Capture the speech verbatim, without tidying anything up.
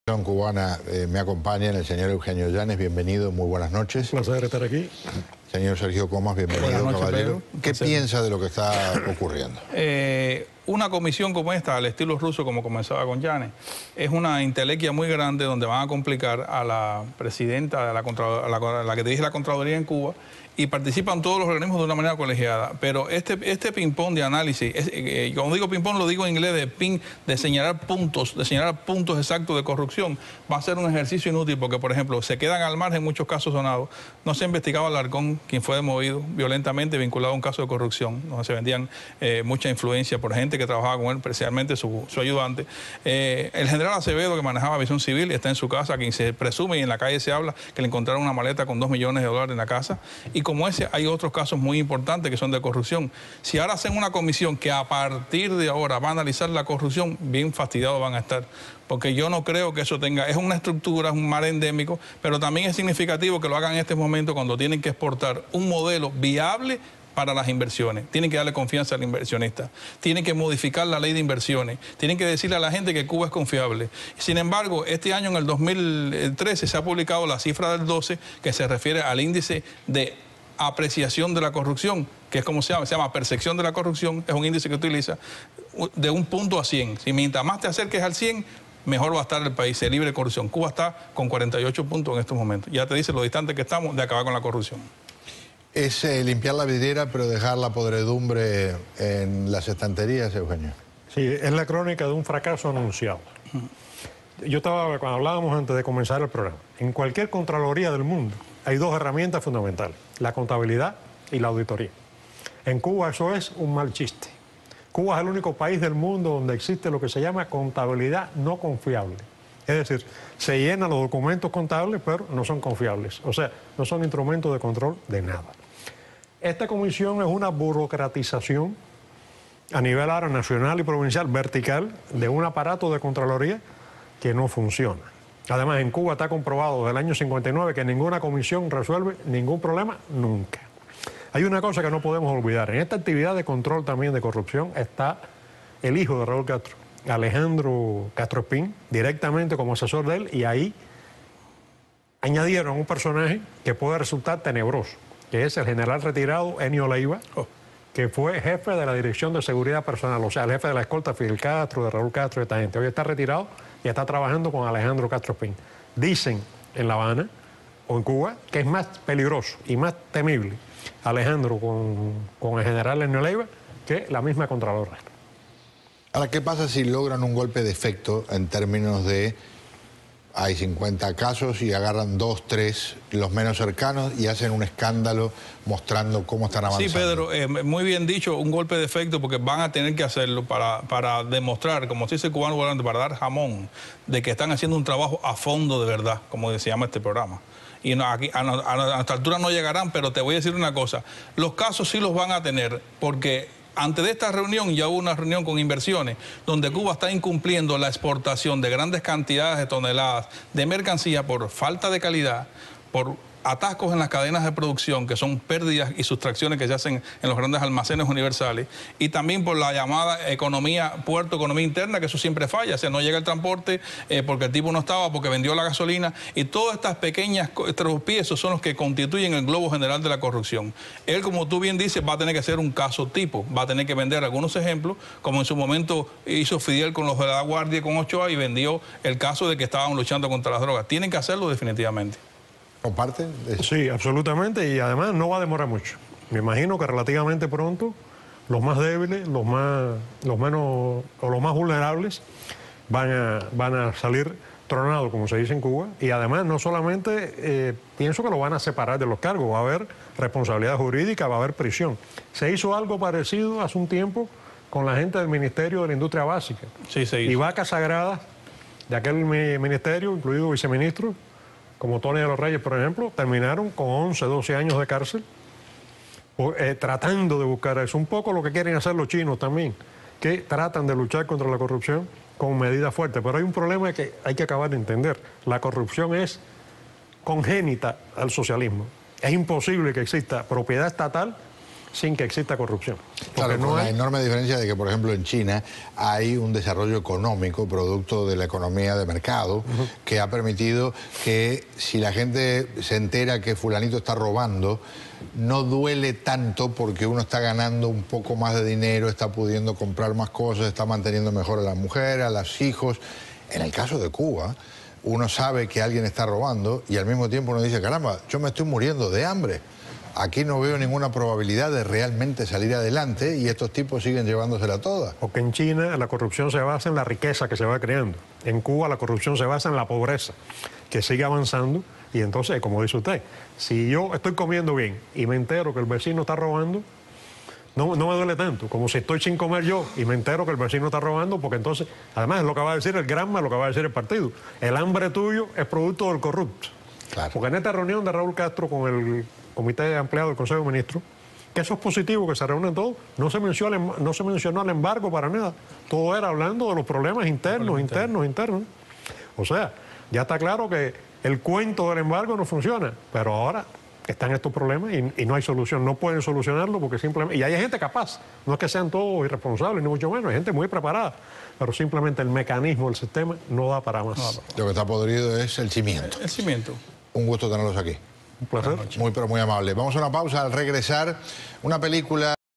Cubana eh, me acompañan el señor Eugenio Llanes, bienvenido, muy buenas noches. Un placer estar aquí. Señor Sergio Comas, bienvenido, noches, caballero. Pedro. ¿Qué piensa de lo que está ocurriendo? Eh, una comisión como esta, al estilo ruso, como comenzaba con Llanes, es una intelequia muy grande donde van a complicar a la presidenta, de la, contra, a la, a la que dirige la Contraloría en Cuba, y participan todos los organismos de una manera colegiada. Pero este, este ping-pong de análisis, es, eh, cuando digo ping-pong lo digo en inglés de ping, de señalar puntos, de señalar puntos exactos de corrupción, va a ser un ejercicio inútil porque, por ejemplo, se quedan al margen muchos casos sonados. No se ha investigado a Alarcón, quien fue demovido violentamente vinculado a un caso de corrupción, donde se vendían eh, mucha influencia por gente que trabajaba con él, especialmente su, su ayudante. Eh, el general Acevedo, que manejaba Aviación Civil, está en su casa, quien se presume y en la calle se habla que le encontraron una maleta con dos millones de dólares en la casa. Y como ese, hay otros casos muy importantes que son de corrupción. Si ahora hacen una comisión que a partir de ahora va a analizar la corrupción, bien fastidiados van a estar. Porque yo no creo que eso tenga, es una estructura, es un mal endémico, pero también es significativo que lo hagan en este momento cuando tienen que exportar un modelo viable para las inversiones. Tienen que darle confianza al inversionista, tienen que modificar la ley de inversiones, tienen que decirle a la gente que Cuba es confiable. Sin embargo, este año, en el dos mil trece, se ha publicado la cifra del doce, que se refiere al índice de apreciación de la corrupción, que es como se llama, se llama percepción de la corrupción, es un índice que utiliza de un punto a cien. Si mientras más te acerques al cien, mejor va a estar el país, se libre de corrupción. Cuba está con cuarenta y ocho puntos en estos momentos. Ya te dice lo distante que estamos de acabar con la corrupción. Es eh, limpiar la vidriera, pero dejar la podredumbre en las estanterías, Eugenio. Sí, es la crónica de un fracaso anunciado. Yo estaba, cuando hablábamos antes de comenzar el programa, en cualquier contraloría del mundo hay dos herramientas fundamentales, la contabilidad y la auditoría. En Cuba eso es un mal chiste. Cuba es el único país del mundo donde existe lo que se llama contabilidad no confiable. Es decir, se llenan los documentos contables, pero no son confiables. O sea, no son instrumentos de control de nada. Esta comisión es una burocratización a nivel ahora nacional y provincial, vertical, de un aparato de contraloría que no funciona. Además, en Cuba está comprobado desde el año cincuenta y nueve que ninguna comisión resuelve ningún problema nunca. Hay una cosa que no podemos olvidar. En esta actividad de control también de corrupción está el hijo de Raúl Castro, Alejandro Castro Espín, directamente como asesor de él, y ahí añadieron un personaje que puede resultar tenebroso, que es el general retirado Enio Leiva, oh. que fue jefe de la Dirección de Seguridad Personal, o sea, el jefe de la escolta Fidel Castro, de Raúl Castro, de esta gente. Hoy está retirado y está trabajando con Alejandro Castro Espín. Dicen en La Habana o en Cuba que es más peligroso y más temible Alejandro con, con el general Enio Leiva que la misma Contralora. Ahora, ¿qué pasa si logran un golpe de efecto en términos de hay cincuenta casos y agarran dos, tres, los menos cercanos, y hacen un escándalo mostrando cómo están avanzando? Sí, Pedro, eh, muy bien dicho, un golpe de efecto, porque van a tener que hacerlo para, para demostrar, como se dice el cubano volante, para dar jamón, de que están haciendo un trabajo a fondo de verdad, como se llama este programa. Y no, aquí, a, a, a esta altura no llegarán, pero te voy a decir una cosa, los casos sí los van a tener, porque antes de esta reunión ya hubo una reunión con inversiones donde Cuba está incumpliendo la exportación de grandes cantidades de toneladas de mercancía por falta de calidad, por atascos en las cadenas de producción, que son pérdidas y sustracciones que se hacen en los grandes almacenes universales, y también por la llamada economía, puerto, economía interna, que eso siempre falla, o sea, no llega el transporte eh, porque el tipo no estaba, porque vendió la gasolina, y todas estas pequeñas tropiezos son los que constituyen el globo general de la corrupción. Él, como tú bien dices, va a tener que ser un caso tipo, va a tener que vender algunos ejemplos, como en su momento hizo Fidel con los de la Guardia, con Ochoa, y vendió el caso de que estaban luchando contra las drogas. Tienen que hacerlo definitivamente. ¿Comparte? Sí, absolutamente, y además no va a demorar mucho. Me imagino que relativamente pronto los más débiles, los más, los menos o los más vulnerables van a, van a salir tronados, como se dice en Cuba, y además no solamente eh, pienso que lo van a separar de los cargos, va a haber responsabilidad jurídica, va a haber prisión. Se hizo algo parecido hace un tiempo con la gente del Ministerio de la Industria Básica. Sí, se hizo. Y vacas sagradas de aquel ministerio, incluido viceministros, como Tony de los Reyes, por ejemplo, terminaron con once, doce años de cárcel, eh, tratando de buscar eso. Un poco lo que quieren hacer los chinos también, que tratan de luchar contra la corrupción con medidas fuertes. Pero hay un problema que hay que acabar de entender. La corrupción es congénita al socialismo. Es imposible que exista propiedad estatal sin que exista corrupción. Claro, no con hay... la enorme diferencia de que, por ejemplo, en China hay un desarrollo económico producto de la economía de mercado uh-huh. que ha permitido que si la gente se entera que fulanito está robando, no duele tanto porque uno está ganando un poco más de dinero, está pudiendo comprar más cosas, está manteniendo mejor a la mujer, a los hijos. En el caso de Cuba, uno sabe que alguien está robando y al mismo tiempo uno dice, caramba, yo me estoy muriendo de hambre. Aquí no veo ninguna probabilidad de realmente salir adelante y estos tipos siguen llevándosela toda. Porque en China la corrupción se basa en la riqueza que se va creando. En Cuba la corrupción se basa en la pobreza, que sigue avanzando. Y entonces, como dice usted, si yo estoy comiendo bien y me entero que el vecino está robando, no, no me duele tanto, como si estoy sin comer yo y me entero que el vecino está robando, porque entonces, además es lo que va a decir el Granma, lo que va a decir el partido. El hambre tuyo es producto del corrupto. Claro. Porque en esta reunión de Raúl Castro con el Comité de Empleados del Consejo de Ministros, que eso es positivo, que se reúnen todos, no se mencionó el, no se mencionó el embargo para nada. Todo era hablando de los problemas internos, los internos, internos, internos. O sea, ya está claro que el cuento del embargo no funciona, pero ahora están estos problemas y, y no hay solución, no pueden solucionarlo porque simplemente... Y hay gente capaz, no es que sean todos irresponsables, ni mucho menos, hay gente muy preparada, pero simplemente el mecanismo del sistema no da para más. No, lo que está podrido es el cimiento. El, el cimiento. Un gusto tenerlos aquí. Un placer. Muy, pero muy amable. Vamos a una pausa. Al regresar, una película...